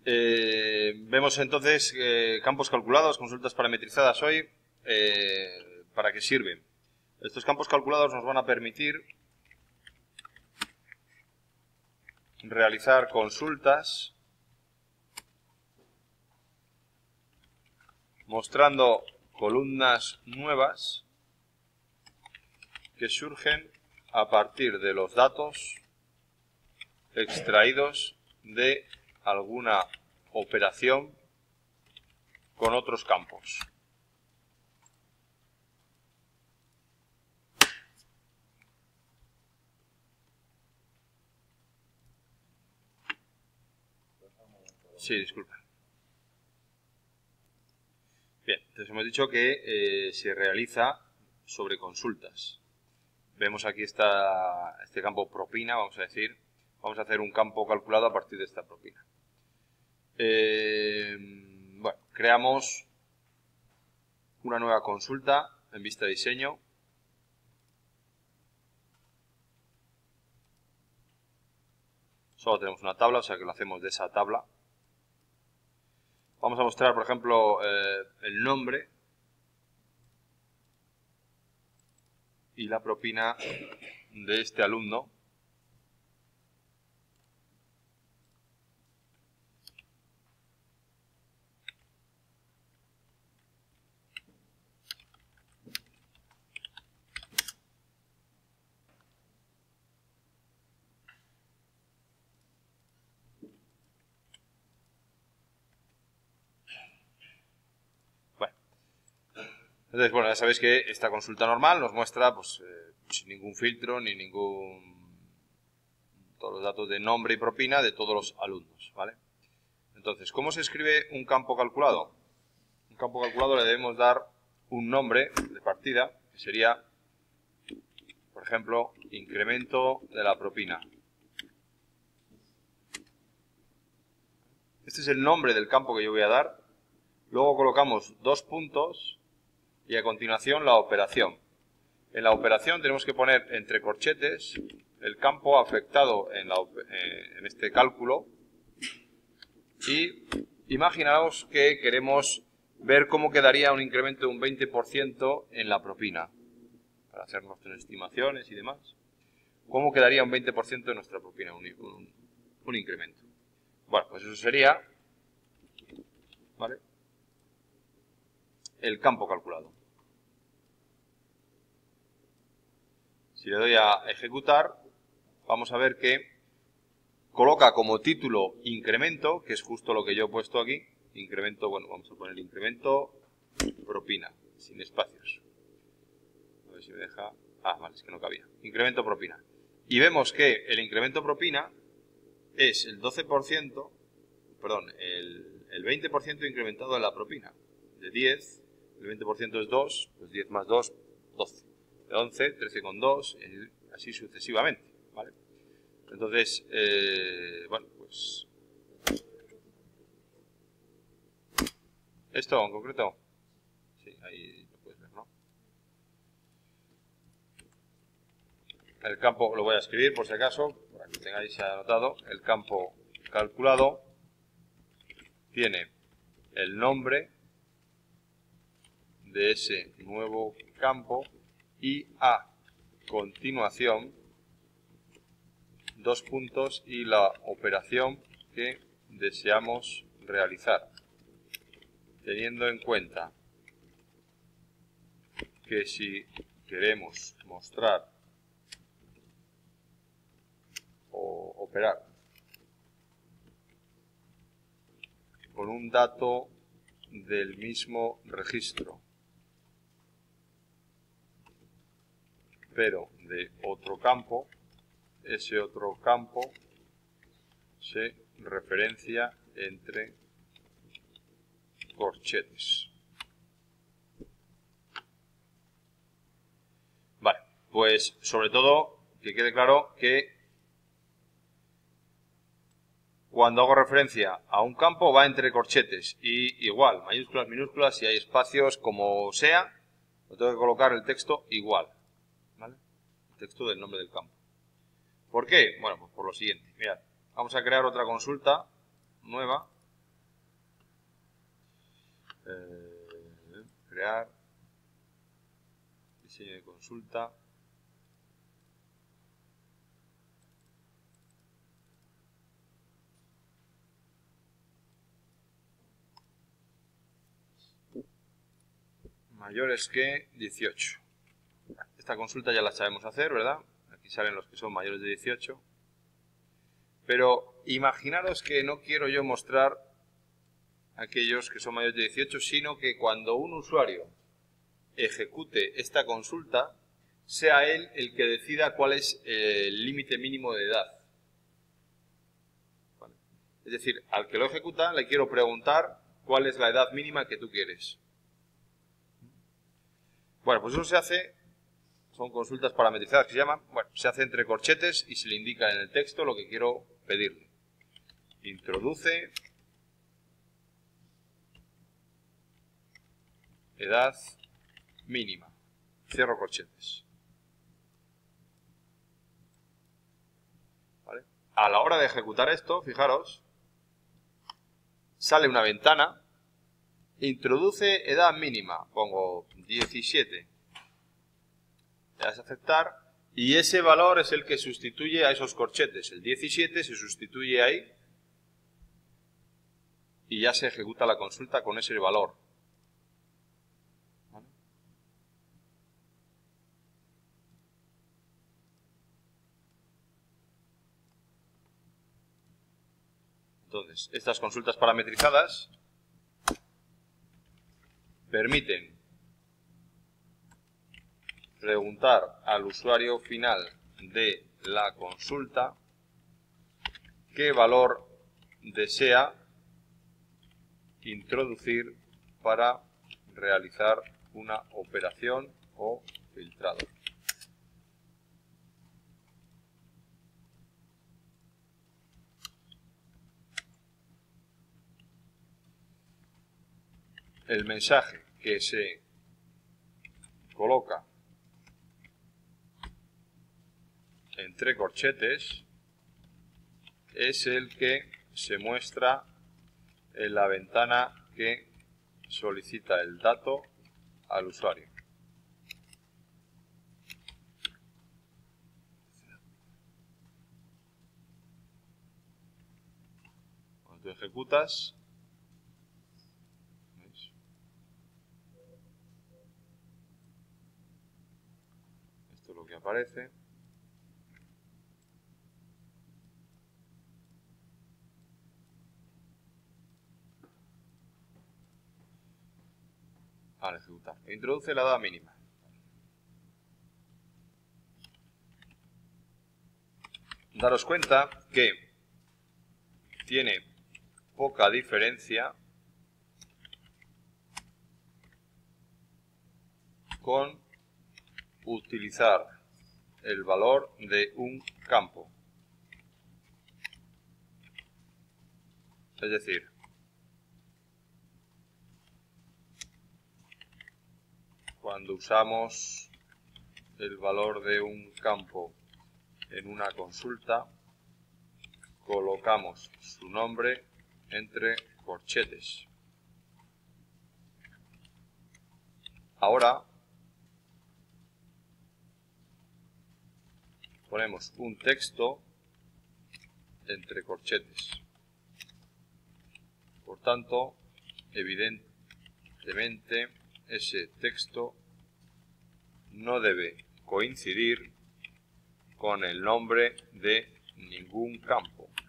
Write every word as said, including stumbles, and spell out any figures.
Eh, vemos entonces eh, campos calculados, consultas parametrizadas hoy. Eh, ¿Para qué sirven? Estos campos calculados nos van a permitir realizar consultas mostrando columnas nuevas que surgen a partir de los datos extraídos de alguna operación con otros campos. Sí, disculpa. Bien, entonces hemos dicho que eh, se realiza sobre consultas. Vemos aquí esta, este campo propina, vamos a decir. Vamos a hacer un campo calculado a partir de esta propina. Eh, bueno, creamos una nueva consulta en vista de diseño. Solo tenemos una tabla, o sea que lo hacemos de esa tabla. Vamos a mostrar, por ejemplo, eh, el nombre y la propina de este alumno. Entonces, bueno, ya sabéis que esta consulta normal nos muestra, pues, eh, sin ningún filtro ni ningún... todos los datos de nombre y propina de todos los alumnos, ¿vale? Entonces, ¿cómo se escribe un campo calculado? Un campo calculado le debemos dar un nombre de partida, que sería, por ejemplo, incremento de la propina. Este es el nombre del campo que yo voy a dar. Luego colocamos dos puntos y a continuación la operación. En la operación tenemos que poner entre corchetes el campo afectado en, la, eh, en este cálculo y imaginaos que queremos ver cómo quedaría un incremento de un veinte por ciento en la propina para hacer nuestras estimaciones y demás. ¿Cómo quedaría un veinte por ciento de nuestra propina, un, un, un incremento? Bueno, pues eso sería, ¿vale?, el campo calculado. Si le doy a ejecutar, vamos a ver que coloca como título incremento, que es justo lo que yo he puesto aquí. Incremento, bueno, vamos a poner incremento propina, sin espacios. A ver si me deja... Ah, vale, es que no cabía. Incremento propina. Y vemos que el incremento propina es el doce por ciento, perdón, el, el veinte por ciento incrementado en la propina. De diez, el veinte por ciento es dos, pues diez más dos, doce. De once, trece coma dos, así sucesivamente, ¿vale? Entonces, eh, bueno, pues... ¿Esto en concreto? Sí, ahí lo puedes ver, ¿no? El campo lo voy a escribir por si acaso, para que tengáis anotado. El campo calculado tiene el nombre de ese nuevo campo y a continuación dos puntos y la operación que deseamos realizar, teniendo en cuenta que si queremos mostrar o operar con un dato del mismo registro, pero de otro campo, ese otro campo se referencia entre corchetes. Vale, pues sobre todo que quede claro que cuando hago referencia a un campo va entre corchetes y igual, mayúsculas, minúsculas, si hay espacios, como sea, lo tengo que colocar el texto igual, ¿vale? El texto del nombre del campo. ¿Por qué? Bueno, pues por lo siguiente. Mirad, vamos a crear otra consulta nueva Eh, crear. Diseño de consulta. Mayores que dieciocho. Esta consulta ya la sabemos hacer, ¿verdad? Aquí salen los que son mayores de dieciocho. Pero imaginaros que no quiero yo mostrar aquellos que son mayores de dieciocho, sino que cuando un usuario ejecute esta consulta, sea él el que decida cuál es el límite mínimo de edad. ¿Vale? Es decir, al que lo ejecuta le quiero preguntar cuál es la edad mínima que tú quieres. Bueno, pues eso se hace, son consultas parametrizadas que se llaman, bueno, se hace entre corchetes y se le indica en el texto lo que quiero pedirle. Introduce edad mínima. Cierro corchetes. ¿Vale? A la hora de ejecutar esto, fijaros, sale una ventana. Introduce edad mínima. Pongo diecisiete. Le das a aceptar. Y ese valor es el que sustituye a esos corchetes. El diecisiete se sustituye ahí. Y ya se ejecuta la consulta con ese valor. ¿Vale? Entonces, estas consultas parametrizadas permiten preguntar al usuario final de la consulta qué valor desea introducir para realizar una operación o filtrado. El mensaje que se coloca entre corchetes es el que se muestra en la ventana que solicita el dato al usuario. Cuando tú ejecutas, ¿veis? Esto es lo que aparece. Al ejecutar. Introduce la edad mínima. Daros cuenta que tiene poca diferencia con utilizar el valor de un campo. Es decir, cuando usamos el valor de un campo en una consulta, colocamos su nombre entre corchetes. Ahora ponemos un texto entre corchetes. Por tanto, evidentemente, ese texto no debe coincidir con el nombre de ningún campo.